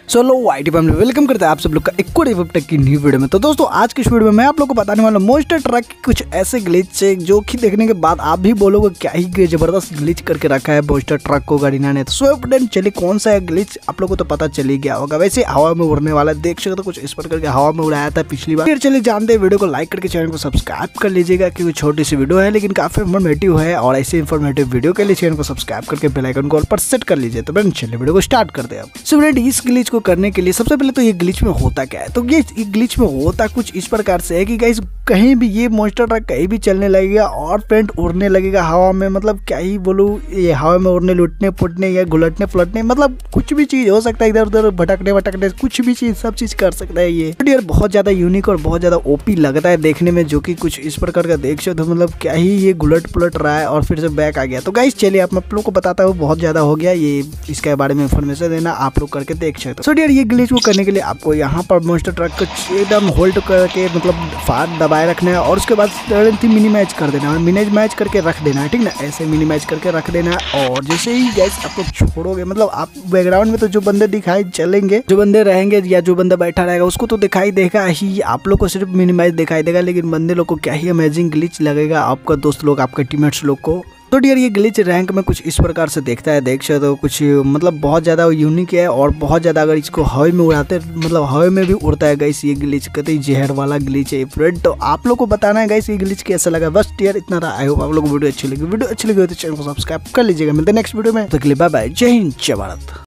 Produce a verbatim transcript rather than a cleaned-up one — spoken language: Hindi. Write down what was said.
चलो वाइटी फैमिली वेलकम करते हैं आप सब लोग का एक और टेक की न्यू वीडियो में। तो दोस्तों आज की इस वीडियो में मैं आप लोग को बताने वाला हूं मोस्टर ट्रक की कुछ ऐसे ग्लिच जो कि देखने के बाद आप भी बोलोगे क्या ही जबरदस्त ग्लिच करके रखा है मोस्टर ट्रक को गाड़ीना ने। तो सो फ्रेंड चलिए कौन सा है ग्लिच आप लोग को तो पता चल ही गया होगा। वैसे हवा में उड़ने वाला देख सकते हो, कुछ इस पर करके हवा में उड़ाया था पिछली बार। फिर चलिए जानते हैं, वीडियो को लाइक करके चैनल को सब्सक्राइब कर लीजिएगा क्योंकि छोटी सी वीडियो है लेकिन काफी इन्फॉर्मेटिव है और ऐसे इन्फॉर्मेटिव वीडियो के लिए चैनल को सब्सक्राइब करके बेल आइकन को ऑल पर सेट कर लीजिए। तो फ्रेंड चलिए वीडियो को स्टार्ट करते हैं। सो फ्रेंड इस ग्लिच को करने के लिए सबसे पहले तो ये ग्लिच में होता क्या है, तो ये ग्लिच में होता कुछ इस प्रकार से है कि गाइस कहीं भी ये मोस्टर ट्रक कहीं भी चलने लगेगा और फ्रेंड उड़ने लगेगा हवा में। मतलब क्या ही बोलूं, ये हवा में उड़ने लुटने पुटने या घुलटने फुलटने मतलब कुछ भी चीज हो सकता है, इधर उधर भटकने भटकने कुछ भी चीज सब चीज कर सकता है ये। यार बहुत ज्यादा यूनिक और बहुत ज्यादा ओपी लगता है देखने में, जो कि कुछ इस प्रकार का देख सकते हो। मतलब क्या ही ये घुलट पुलट रहा है और फिर से बैक आ गया। तो गाइस चलिए आप लोग को बताता हूँ, बहुत ज्यादा हो गया ये, इसके बारे में इन्फॉर्मेशन देना आप लोग करके देख सकते हो। सो यार ये ग्लिच को करने के लिए आपको यहाँ पर मोस्टर ट्रक को एकदम होल्ड करके मतलब फास्ट दबाए रखना है और उसके बाद मिनिमाइज कर देना है, मिनिमाइज करके रख देना है, ठीक ना। ऐसे मिनिमाइज करके रख देना है और जैसे ही गैस आप लोग छोड़ोगे मतलब आप बैकग्राउंड में तो जो बंदे दिखाई चलेंगे, जो बंदे रहेंगे या जो बंदा बैठा रहेगा उसको तो दिखाई देगा ही, आप लोग को सिर्फ मिनिमाइज दिखाई देगा, लेकिन बंदे लोग को क्या ही अमेजिंग ग्लिच लगेगा आपका दोस्त लोग, आपके टीममेट्स लोग को। तो डियर ये ग्लिच रैंक में कुछ इस प्रकार से देखता है, देख सकते हो कुछ मतलब बहुत ज़्यादा यूनिक है और बहुत ज़्यादा अगर इसको हवा में उड़ाते मतलब हवा में भी उड़ता है गाइस ये ग्लिच, कतई जहर वाला ग्लिच है फ्रेंड। तो आप लोग को बताना है गाइस ये ग्लिच कैसा लगा, बस डियर इतना रहा। आई होप आप लोग को वीडियो अच्छी लगी, वीडियो अच्छी लगी तो चैनल को सब्सक्राइब कर लीजिएगा। मिलते हैं नेक्स्ट वीडियो में, तो बाय बाय, जय हिंद जय भारत।